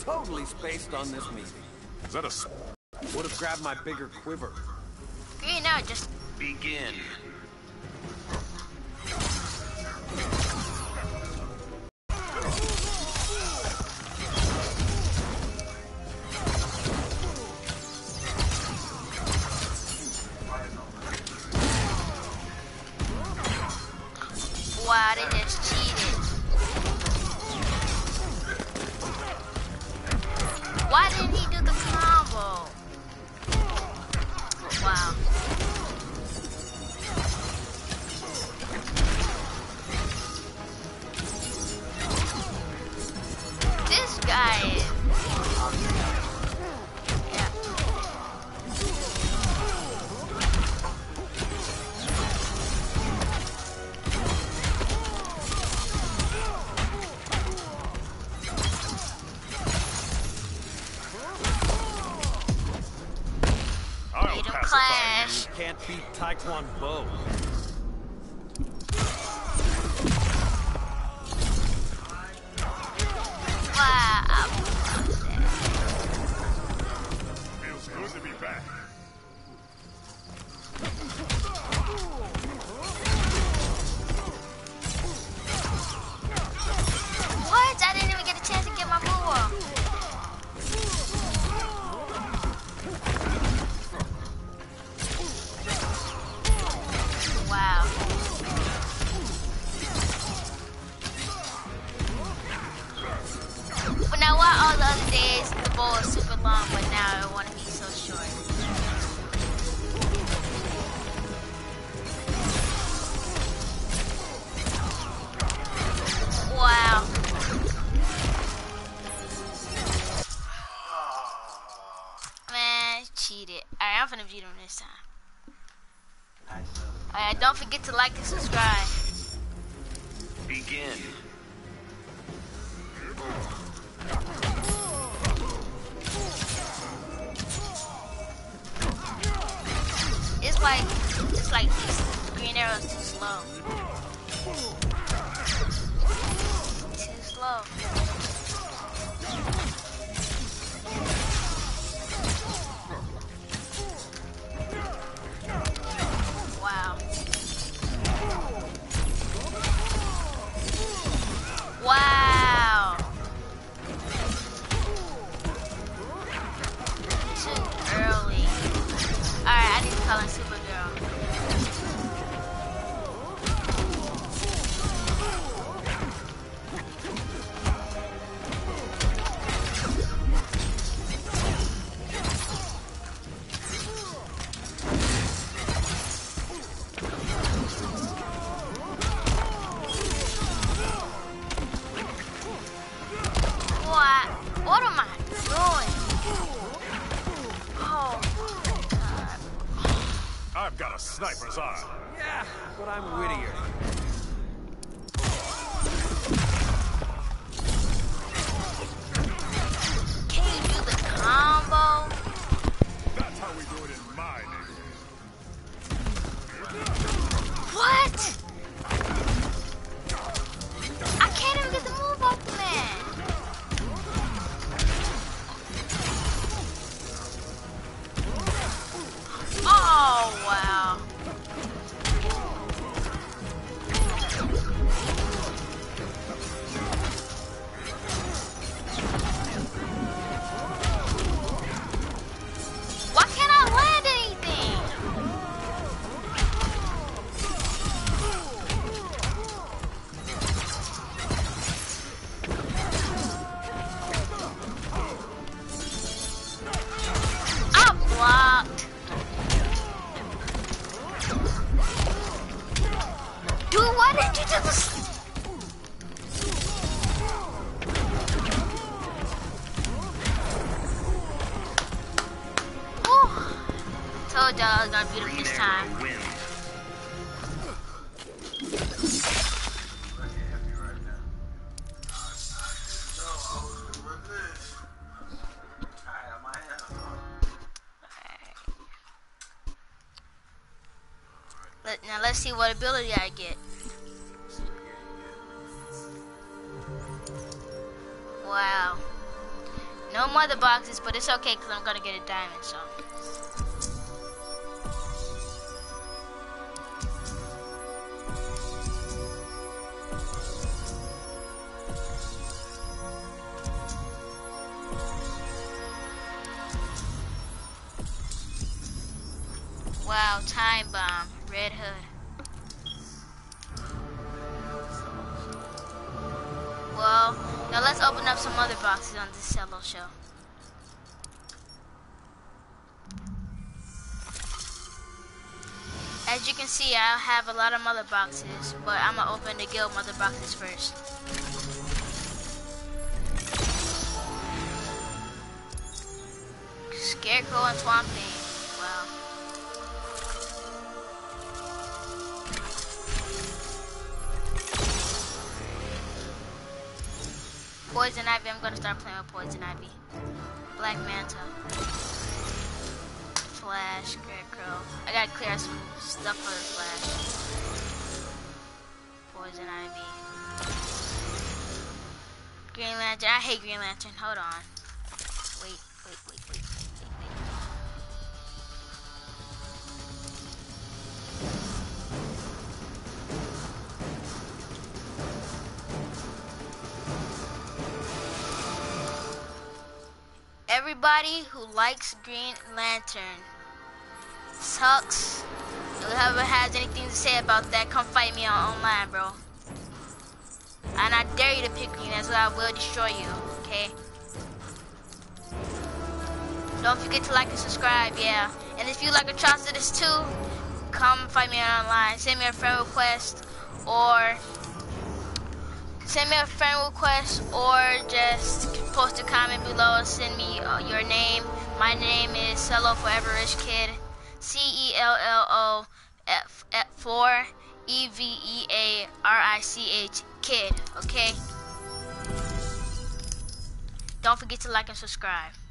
totally spaced on this meeting. Is that a... Would have grabbed my bigger quiver. Green out, just... Begin. Wow, they just cheated. Why didn't he do the combo? Wow. This guy is... Yeah. Freedom Clash. You can't beat Taekwondo. Wow. Feels good to be back. What? I didn't even get a chance to get my move off. Wow. But now why all the other days the bow is super long, but now I want to be so short? Wow. Man, cheated. Alright, I'm gonna beat him this time. Alright, don't forget to like and subscribe. Begin. It's like these green arrows too slow. Too slow. Wow. Wow. Too early. Alright, I need to call in Supergirl. What am I doing? Oh my god. I've got a sniper's eye. Yeah, but I'm wittier. Can you do the combo? That's how we do it in my neighborhood. What? I can't even get the move off the man. Oh, wow. Why can't I land anything? I'm blocked. Dude, why did you do this? Whew. Told y'all I was gonna beat him this time. Now let's see what ability I get. Wow. No mother boxes, but it's okay because I'm gonna get a diamond, so. Wow, time bomb, Red Hood. Well, now let's open up some other boxes on this solo show. As you can see, I have a lot of mother boxes, but I'm gonna open the guild mother boxes first. Scarecrow and Swamp Thing. Wow. Poison Ivy, I'm gonna start playing with Poison Ivy. Black Manta. Flash, Scarecrow. I gotta clear out some stuff for the Flash. Poison Ivy. Green Lantern, I hate Green Lantern, hold on. Wait. Everybody who likes Green Lantern sucks. Whoever has anything to say about that, come fight me online, bro. And I dare you to pick Green, that's why I will destroy you, okay? Don't forget to like and subscribe, yeah. And if you like Atrocitus too, come fight me online. Send me a friend request, or just post a comment below. Send me your name. My name is Cello Forever Rich Kid. CELLO4EVEARICH Kid. Okay. Don't forget to like and subscribe.